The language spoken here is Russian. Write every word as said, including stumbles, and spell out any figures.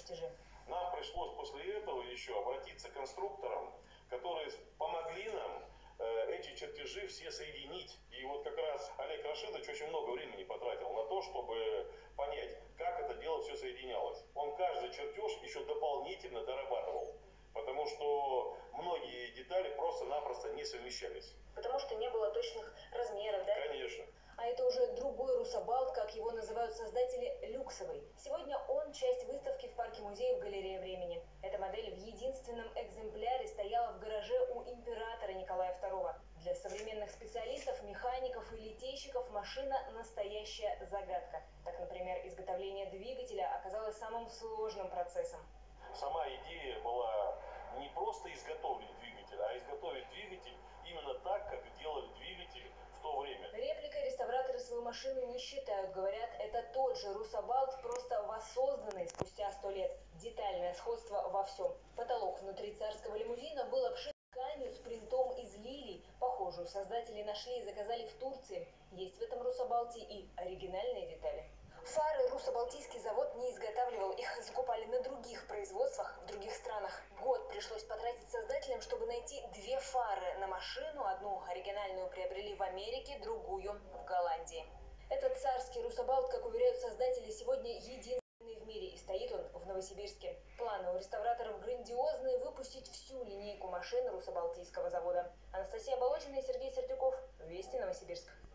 чертежи. Нам пришлось после этого еще обратиться к конструкторам, которые помогли нам э, эти чертежи все соединить. И вот как раз Олег Рашидович очень много времени потратил на то, чтобы понять, как это дело все соединялось. Он каждый чертеж еще дополнительно дорабатывал, потому что многие детали просто-напросто не совмещались. Потому что не было точных размеров, да? Конечно. А это уже другой Русабалт, как его называют создатели, люксовый. Сегодня он часть выставки в парке-музее в галерее времени. Эта модель в единственном экземпляре стояла в гараже у императора Николая второго. Для современных специалистов, механиков и литейщиков машина – настоящая загадка. Так, например, изготовление двигателя оказалось самым сложным процессом. Сама идея была не просто изготовить двигатель, а изготовить двигатель именно так, как делали двигатели в то время. Репликой реставраторы свою машину не считают. Говорят, это тот же Русабалт, просто воссозданный спустя сто лет. Детальное сходство во всем. Потолок внутри царского лимузина был обшит тканью с принтом из лилий. Похожую создатели нашли и заказали в Турции. Есть в этом Русабалте и оригинальные детали. Фары Руссо-Балтийский завод не изготавливал, их закупали на других производствах в других странах. Год пришлось потратить создателям, чтобы найти две фары на машину. Одну оригинальную приобрели в Америке, другую в Голландии. Этот царский Русабалт, как уверяют создатели, сегодня единственный в мире, и стоит он в Новосибирске. Планы у реставраторов грандиозные – выпустить всю линейку машин Руссо-Балтийского завода. Анастасия Болотина и Сергей Сердюков. Вести, Новосибирск.